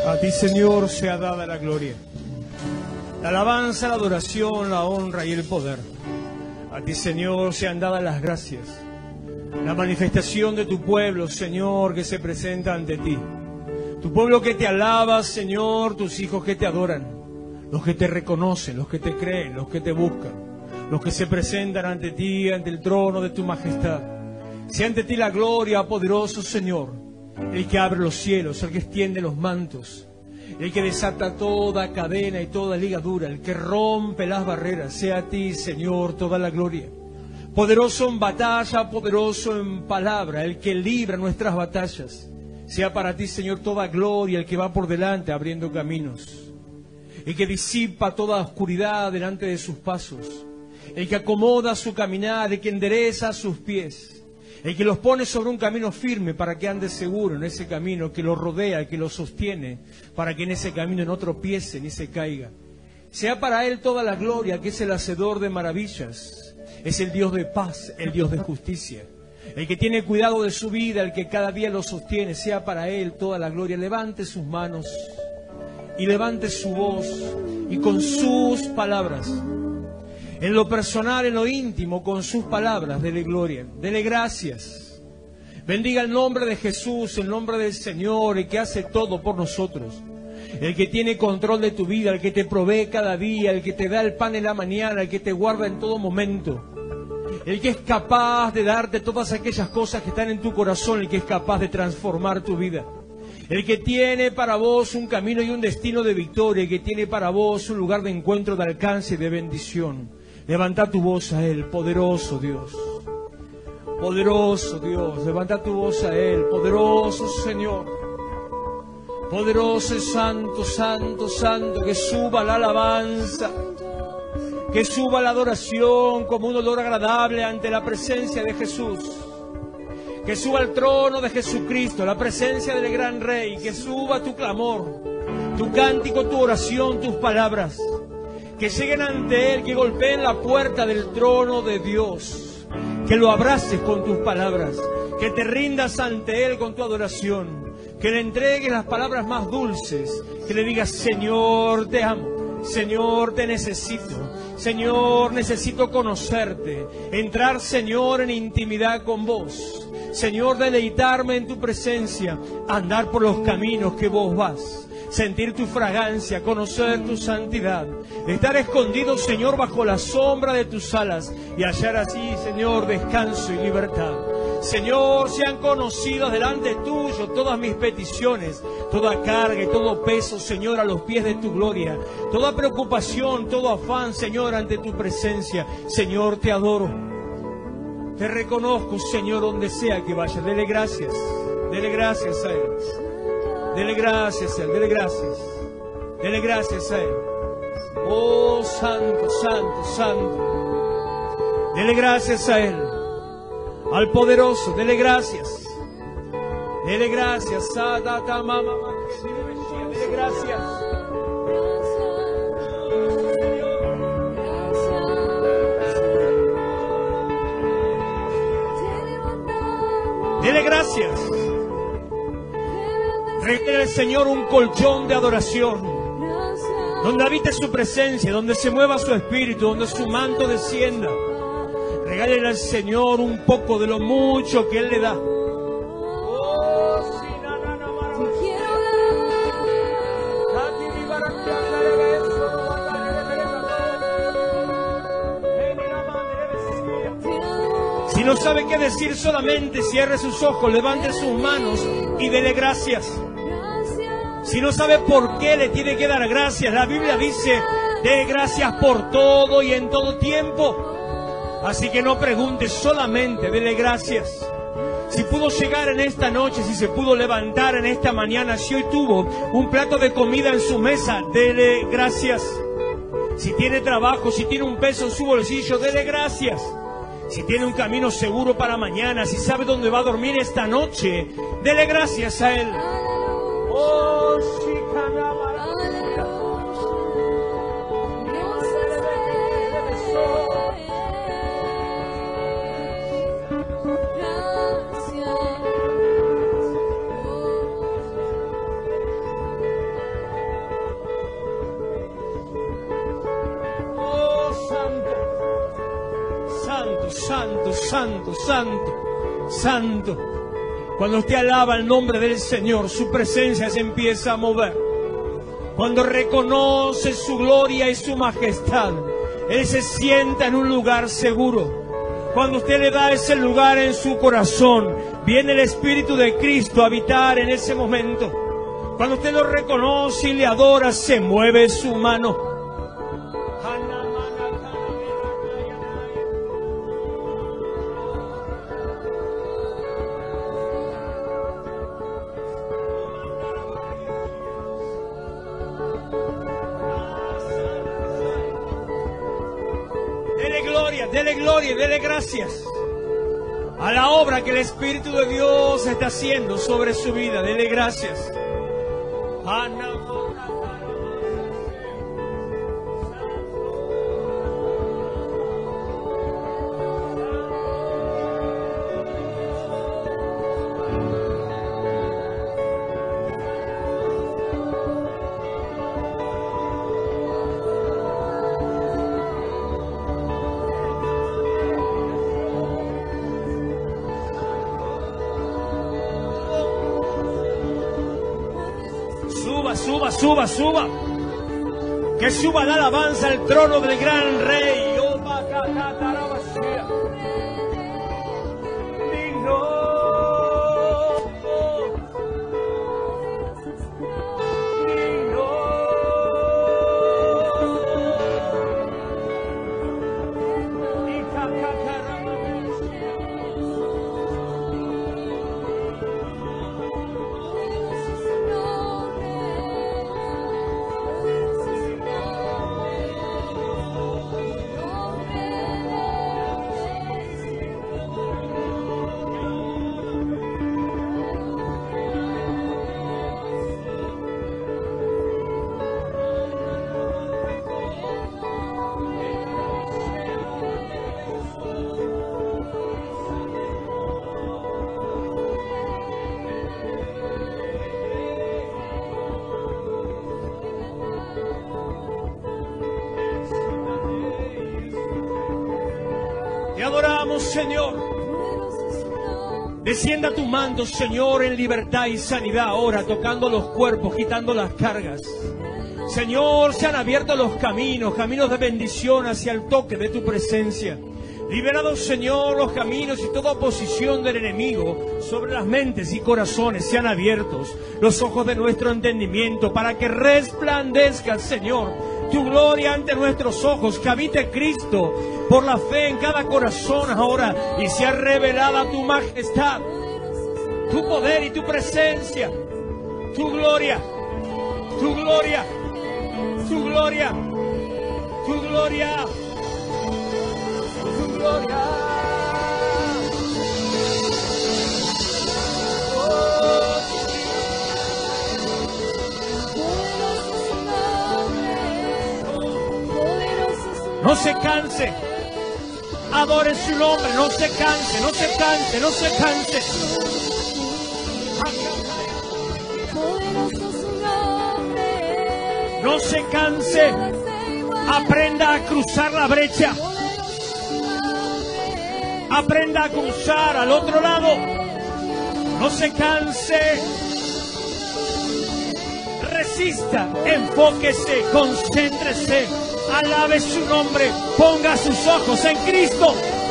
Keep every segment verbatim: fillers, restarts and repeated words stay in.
A ti, Señor, sea dada la gloria, la alabanza, la adoración, la honra y el poder. A ti, Señor, sean dadas las gracias, la manifestación de tu pueblo, Señor, que se presenta ante ti. Tu pueblo que te alaba, Señor, tus hijos que te adoran, los que te reconocen, los que te creen, los que te buscan, los que se presentan ante ti, ante el trono de tu majestad. Sea ante ti la gloria, poderoso Señor, el que abre los cielos, el que extiende los mantos, el que desata toda cadena y toda ligadura, el que rompe las barreras. Sea a ti, Señor, toda la gloria. Poderoso en batalla, poderoso en palabra, el que libra nuestras batallas. Sea para ti, Señor, toda gloria, el que va por delante abriendo caminos, el que disipa toda oscuridad delante de sus pasos, el que acomoda su caminar, el que endereza sus pies, el que los pone sobre un camino firme para que ande seguro en ese camino, que los rodea, el que los sostiene, para que en ese camino no tropiece ni se caiga. Sea para Él toda la gloria, que es el hacedor de maravillas, es el Dios de paz, el Dios de justicia, el que tiene cuidado de su vida, el que cada día lo sostiene. Sea para Él toda la gloria. Levante sus manos y levante su voz, y con sus palabras, en lo personal, en lo íntimo, con sus palabras, dele gloria, dele gracias. Bendiga el nombre de Jesús, el nombre del Señor, el que hace todo por nosotros, el que tiene control de tu vida, el que te provee cada día, el que te da el pan en la mañana, el que te guarda en todo momento, el que es capaz de darte todas aquellas cosas que están en tu corazón, el que es capaz de transformar tu vida, el que tiene para vos un camino y un destino de victoria, el que tiene para vos un lugar de encuentro, de alcance y de bendición. Levanta tu voz a Él, poderoso Dios, poderoso Dios, levanta tu voz a Él, poderoso Señor, poderoso, santo, santo, santo, que suba la alabanza, que suba la adoración como un olor agradable ante la presencia de Jesús, que suba al trono de Jesucristo, la presencia del gran Rey, que suba tu clamor, tu cántico, tu oración, tus palabras, que lleguen ante Él, que golpeen la puerta del trono de Dios, que lo abraces con tus palabras, que te rindas ante Él con tu adoración, que le entregues las palabras más dulces, que le digas: Señor, te amo, Señor, te necesito, Señor, necesito conocerte, entrar, Señor, en intimidad con vos, Señor, deleitarme en tu presencia, andar por los caminos que vos vas, sentir tu fragancia, conocer tu santidad, estar escondido, Señor, bajo la sombra de tus alas y hallar así, Señor, descanso y libertad. Señor, sean conocidas delante tuyo todas mis peticiones, toda carga y todo peso, Señor, a los pies de tu gloria, toda preocupación, todo afán, Señor, ante tu presencia. Señor, te adoro, te reconozco, Señor, donde sea que vaya. Dele gracias, dele gracias a Él. Dele gracias a Él, dele gracias, dele gracias a Él. Oh, santo, santo, santo. Dele gracias a Él, al poderoso, dele gracias. Dele gracias, dele gracias. Dele gracias. Regale al Señor un colchón de adoración, donde habite su presencia, donde se mueva su espíritu, donde su manto descienda. Regálele al Señor un poco de lo mucho que Él le da. Si no sabe qué decir, solamente cierre sus ojos, levante sus manos y dele gracias. Si no sabe por qué le tiene que dar gracias, la Biblia dice: dé gracias por todo y en todo tiempo. Así que no pregunte, solamente dele gracias. Si pudo llegar en esta noche, si se pudo levantar en esta mañana, si hoy tuvo un plato de comida en su mesa, dele gracias. Si tiene trabajo, si tiene un peso en su bolsillo, dele gracias. Si tiene un camino seguro para mañana, si sabe dónde va a dormir esta noche, dele gracias a Él. Oh, santo, santo, santo, santo. Cuando usted alaba el nombre del Señor, su presencia se empieza a mover. Cuando reconoce su gloria y su majestad, Él se sienta en un lugar seguro. Cuando usted le da ese lugar en su corazón, viene el Espíritu de Cristo a habitar en ese momento. Cuando usted lo reconoce y le adora, se mueve su mano. Dele gloria, dele gloria, dele gracias a la obra que el Espíritu de Dios está haciendo sobre su vida. Dele gracias. Suba, suba, suba. Que suba la alabanza al trono del gran rey. Te adoramos, Señor. Descienda tu mando, Señor, en libertad y sanidad ahora, tocando los cuerpos, quitando las cargas. Señor, se han abierto los caminos, caminos de bendición hacia el toque de tu presencia. Liberados, Señor, los caminos y toda oposición del enemigo sobre las mentes y corazones sean abiertos, los ojos de nuestro entendimiento, para que resplandezca, Señor, tu gloria ante nuestros ojos, que habite Cristo por la fe en cada corazón ahora y sea revelada tu majestad, tu poder y tu presencia, tu gloria, tu gloria, tu gloria, tu gloria, tu gloria. No se canse, adore su nombre, no se canse, no se canse, no se canse. No se canse, aprenda a cruzar la brecha, aprenda a cruzar al otro lado, no se canse, resista, enfóquese, concéntrese. Alabe su nombre, ponga sus ojos en Cristo.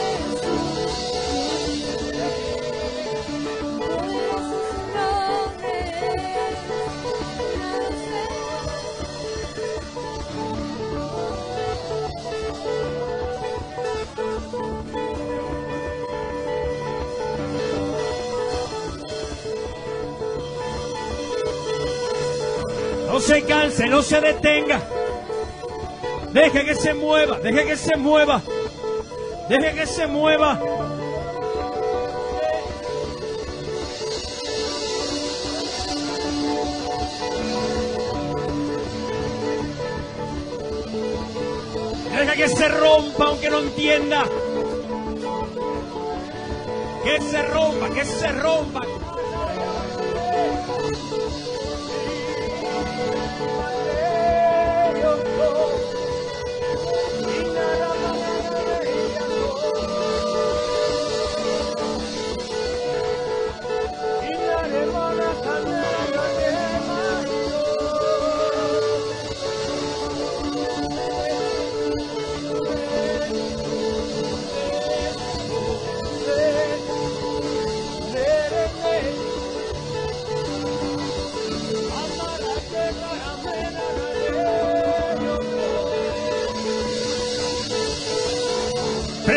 No se canse, no se detenga. Deje que se mueva, deje que se mueva, deje que se mueva. Deje que se rompa aunque no entienda. Que se rompa, que se rompa.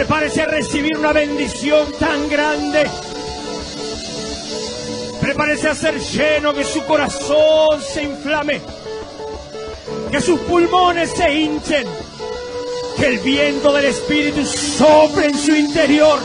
Prepárese a recibir una bendición tan grande. Prepárese a ser lleno, que su corazón se inflame, que sus pulmones se hinchen, que el viento del Espíritu sople en su interior.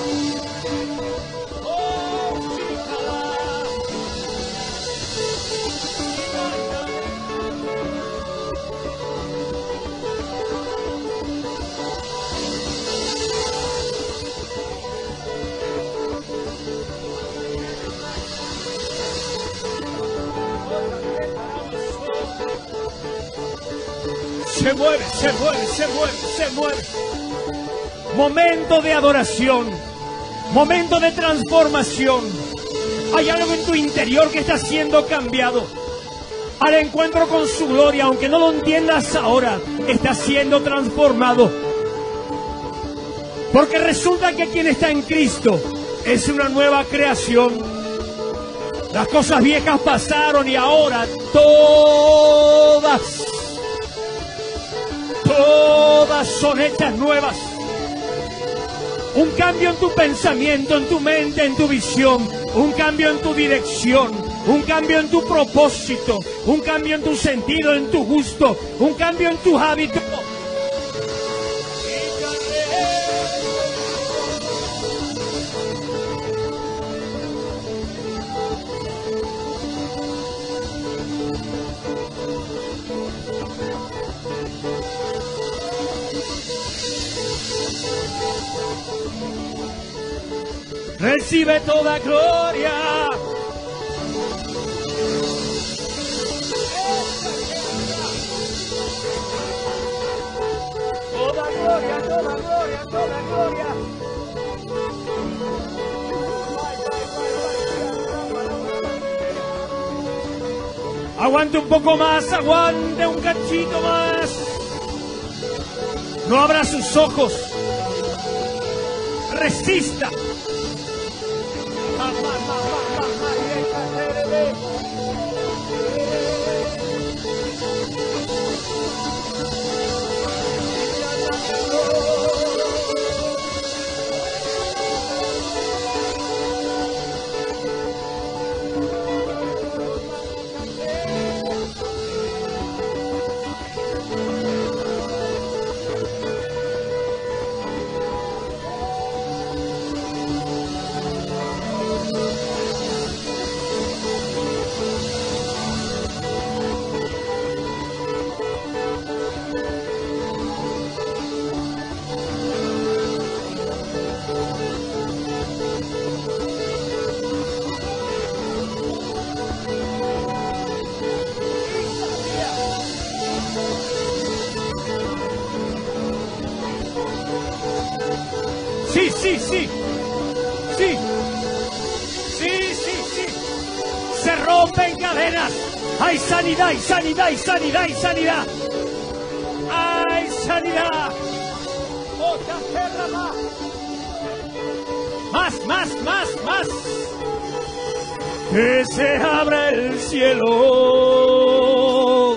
Se mueve, se mueve, se mueve, se mueve. Momento de adoración, momento de transformación. Hay algo en tu interior que está siendo cambiado al encuentro con su gloria, aunque no lo entiendas ahora, está siendo transformado. Porque resulta que quien está en Cristo es una nueva creación. Las cosas viejas pasaron y ahora todas Todas son hechas nuevas. Un cambio en tu pensamiento, en tu mente, en tu visión. Un cambio en tu dirección. Un cambio en tu propósito. Un cambio en tu sentido, en tu gusto. Un cambio en tus hábitos. Recibe toda gloria. Toda gloria, toda gloria, toda gloria. Aguante un poco más, aguante un cachito más. No abra sus ojos. Resista. Sí, sí, sí. Sí. Sí, sí, sí. Se rompen cadenas. Hay sanidad, hay sanidad, hay sanidad, hay sanidad. Hay sanidad. Otra tierra más. Más, más, más, más. Que se abra el cielo.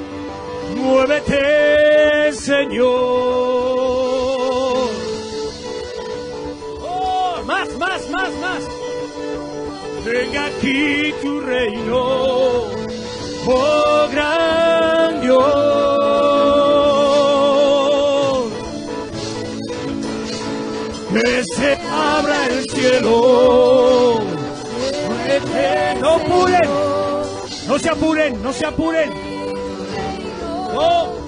Muévete, Señor. Más, más, más, más. Venga aquí tu reino, oh gran Dios. Que se abra el cielo. No apuren, no se apuren, no se apuren. No.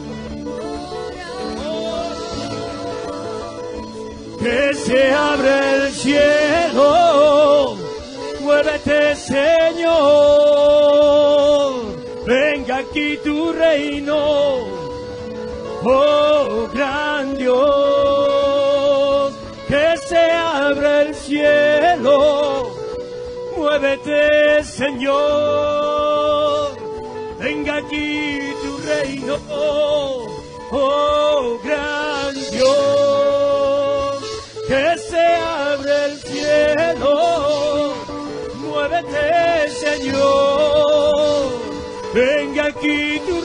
Que se abre el cielo, muévete, Señor, venga aquí tu reino, oh gran Dios. Que se abre el cielo, muévete, Señor, venga aquí tu reino, oh gran Dios. Que se abre el cielo, muévete, Señor, venga aquí tu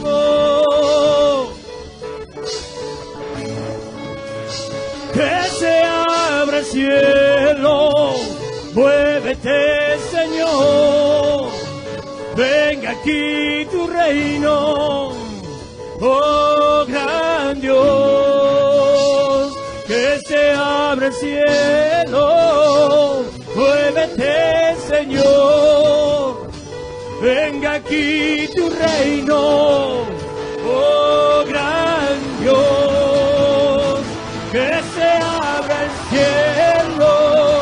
reino. Que se cielo, muévete, Señor. Venga aquí tu reino, oh gran Dios. Que se abra el cielo, muévete, Señor. Venga aquí tu reino, oh gran Dios. Que se abra el cielo.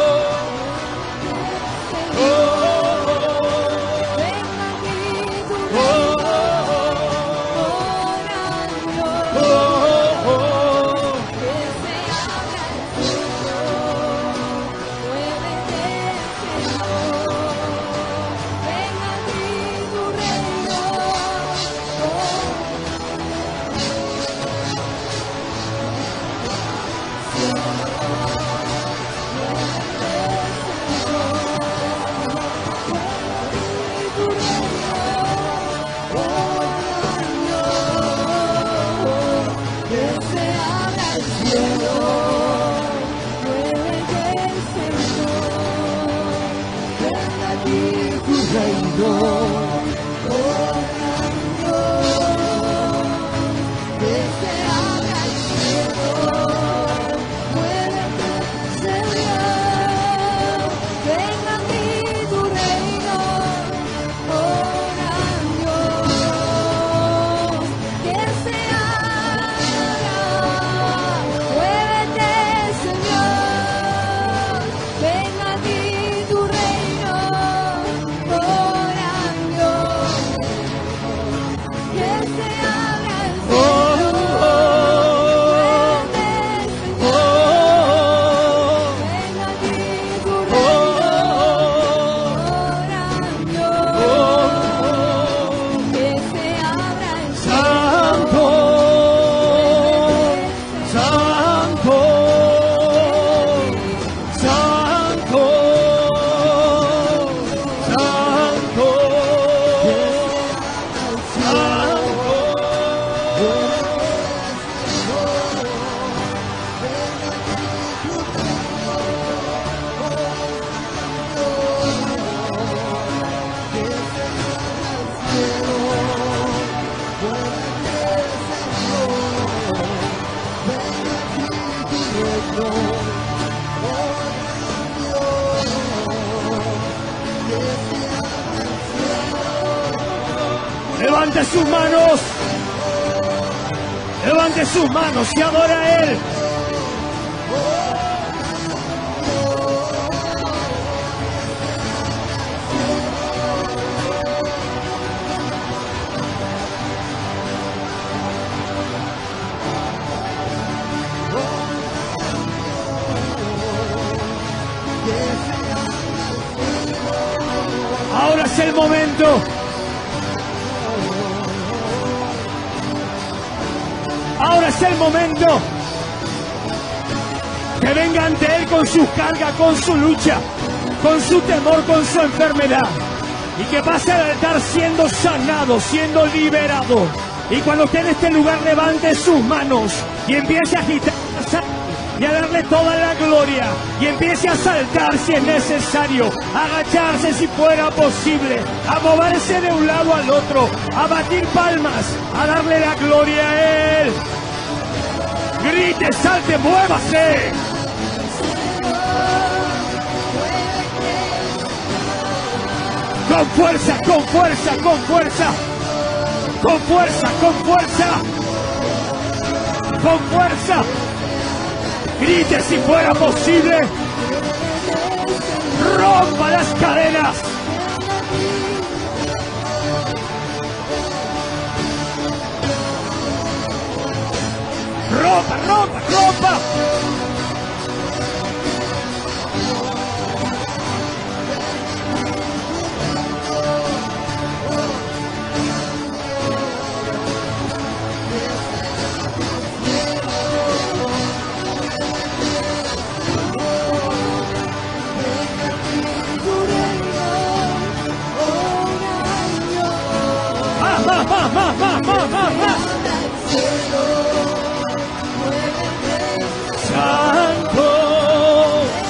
Levante sus manos, levante sus manos y adora a Él. Ahora es el momento. Ahora es el momento que venga ante Él con sus cargas, con su lucha, con su temor, con su enfermedad, y que pase al altar siendo sanado, siendo liberado. Y cuando esté en este lugar, levante sus manos y empiece a agitar y a darle toda la gloria, y empiece a saltar si es necesario, a agacharse si fuera posible, a moverse de un lado al otro, a batir palmas, a darle la gloria a Él. Grite, salte, muévase. Con fuerza, con fuerza, con fuerza, con fuerza, con fuerza, con fuerza. Grite si fuera posible. Rompa las cadenas. Rompa, rompa, rompa. Más, más, más, más, más, más, más. Santo,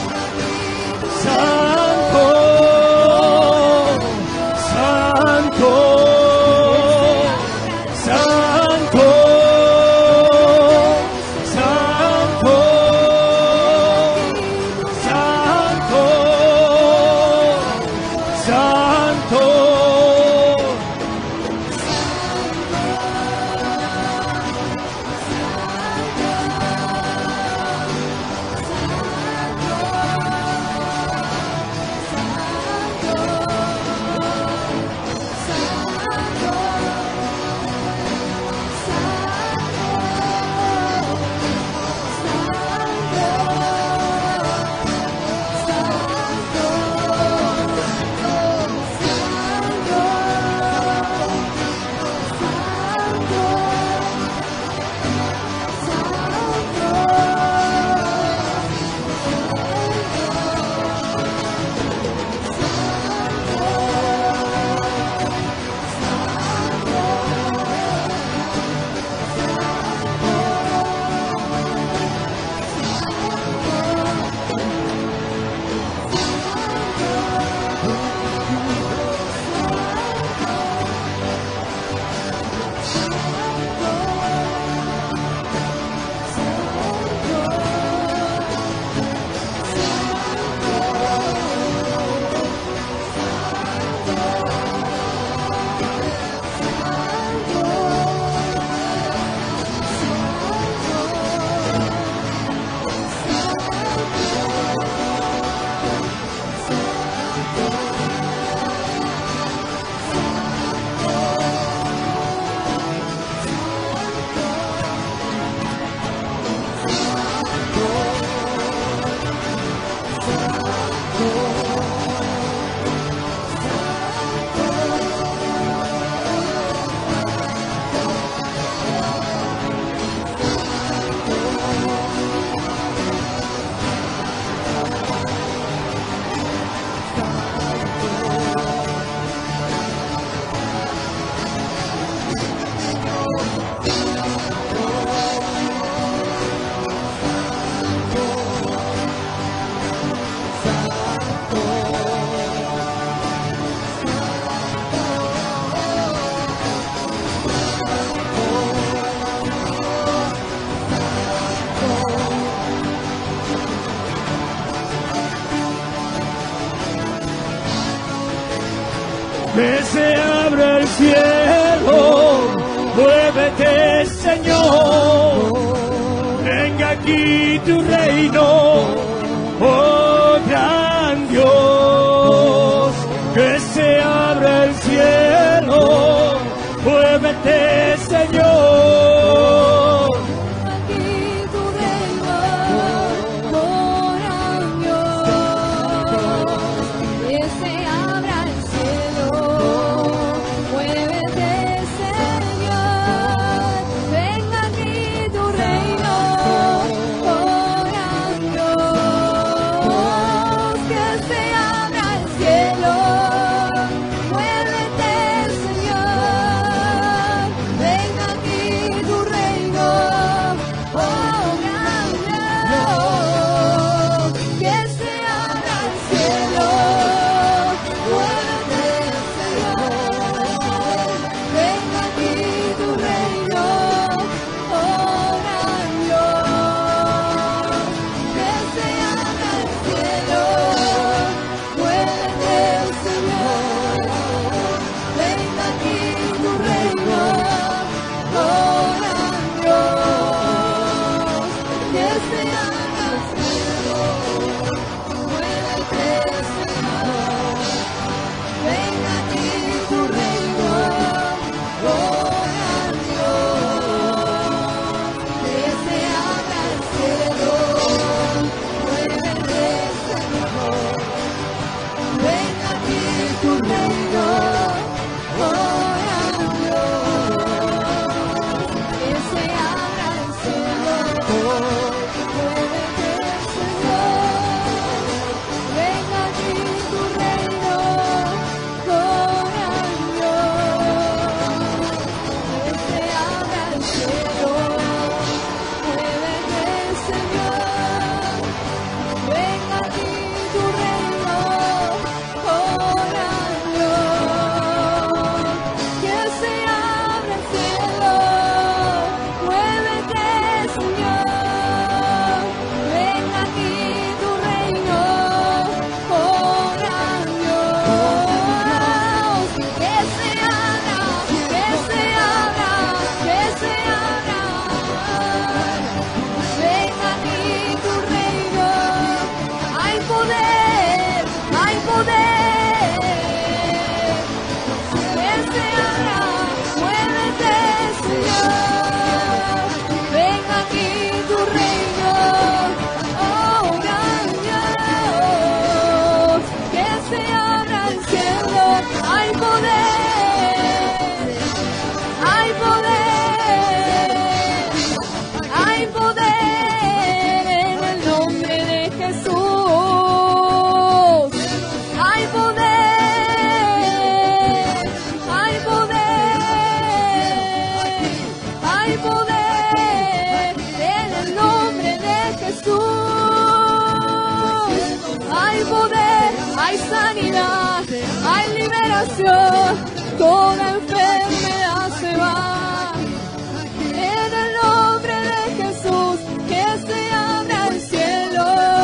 sanación, toda enfermedad se va. En el nombre de Jesús, que se abra el cielo.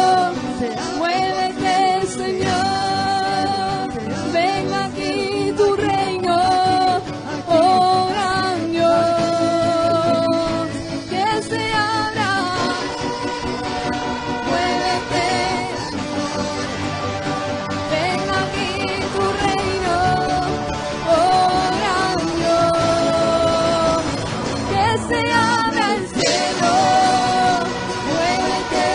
Muévete, Señor, venga aquí tu reino, oh gran Dios, que se abra. Muévete, venga aquí tu reino, oh gran Dios, que se abra el cielo. Muévete,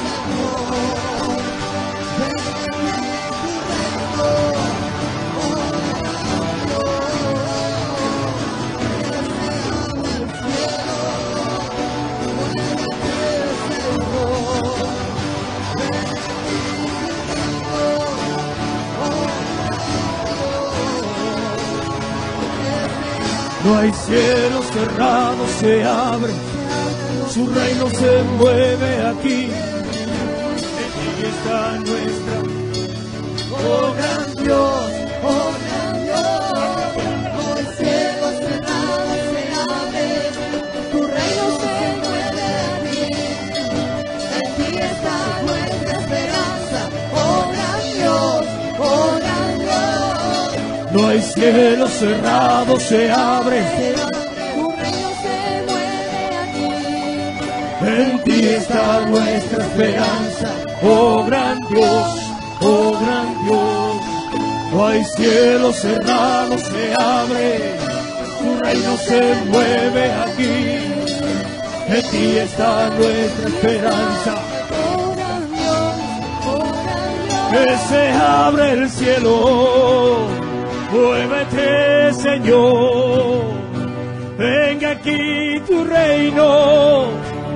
No hay cielo cerrado, se abre, su reino se mueve aquí. En ti está nuestra, oh gran Dios, oh gran Dios. no hay cielo cerrado, se abre, tu reino se mueve aquí. En ti está nuestra esperanza, oh gran Dios, oh gran Dios. No hay cielo cerrado, se abre, Tu reino se mueve aquí. en ti está nuestra esperanza, oh gran Dios, oh gran Dios. No hay cielo cerrado, se abre, tu reino se mueve aquí. En ti está nuestra esperanza, Oh gran Dios, oh gran Dios. que se abre el cielo. Muévete, Señor, venga aquí tu reino.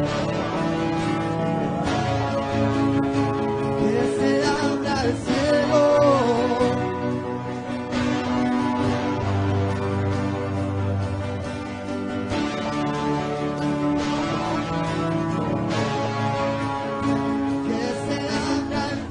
Que se abra el cielo. Que se abra el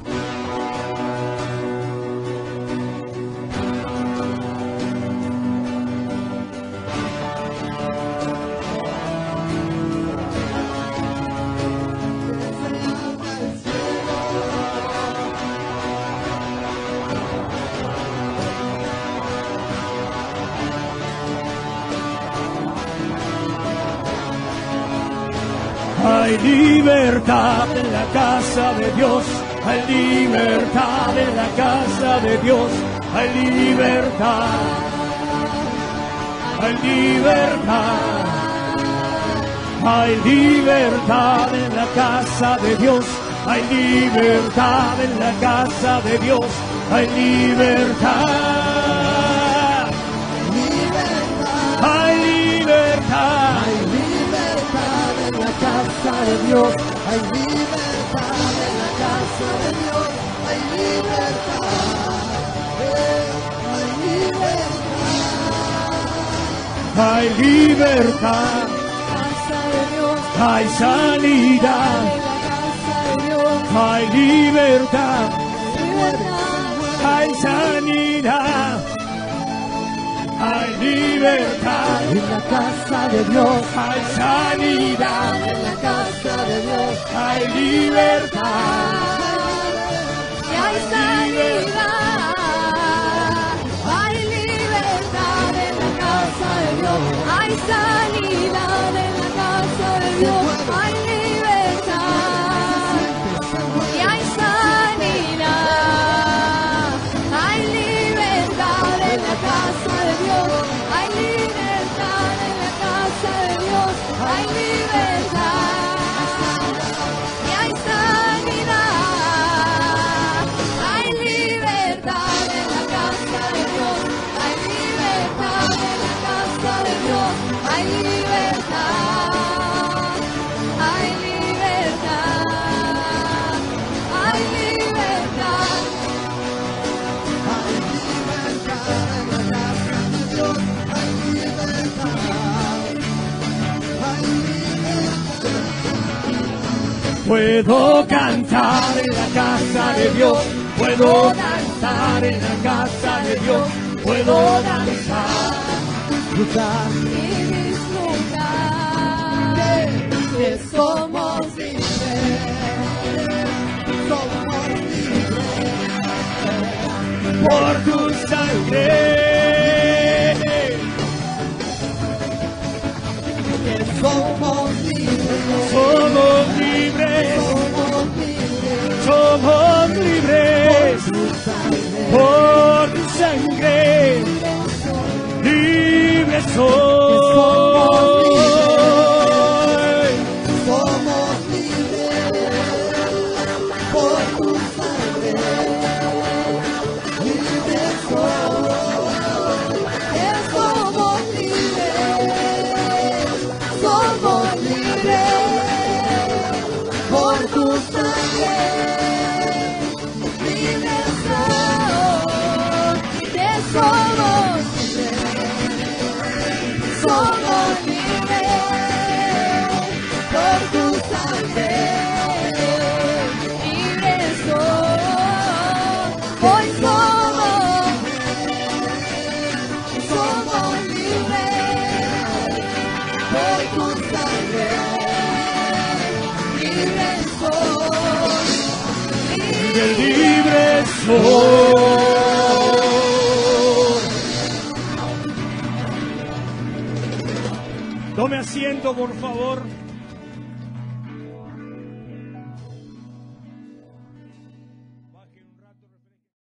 Hay libertad en la casa de Dios, hay libertad en la casa de Dios, hay libertad, hay libertad, hay libertad en la casa de Dios, hay libertad en la casa de Dios, hay libertad, hay libertad. en la casa de Dios, hay libertad en la casa de Dios, hay libertad, eh, hay libertad, Hay libertad, casa de Dios, hay sanidad, en la casa de Dios, hay libertad, libertad, hay sanidad, hay libertad, en la casa de Dios, hay sanidad, en la casa de Dios, hay libertad, y hay sanidad, hay libertad en la casa de Dios, hay sanidad en la casa de Dios, hay libertad, y hay sanidad, hay libertad en la casa de Dios, hay libertad en la casa de Dios, hay libertad, y hay sanidad, hay libertad en la casa de Dios, hay libertad en la casa de Dios, hay libertad, hay libertad, hay libertad. Puedo cantar en la casa de Dios, puedo cantar en la casa de Dios, puedo danzar, disfrutar y disfrutar que somos libres, somos libres por tu sangre. que somos libres, Somos libres, somos libres somos libres por tu sangre, por tu sangre. Libres soy. somos libres por tu sangre, libres somos, que somos libres, somos libres por tu sangre, libres somos, que somos somos libres por tu sangre, libres somos, hoy somos somos libres por tu sangre, libres somos Libres soy. Tome asiento, por favor.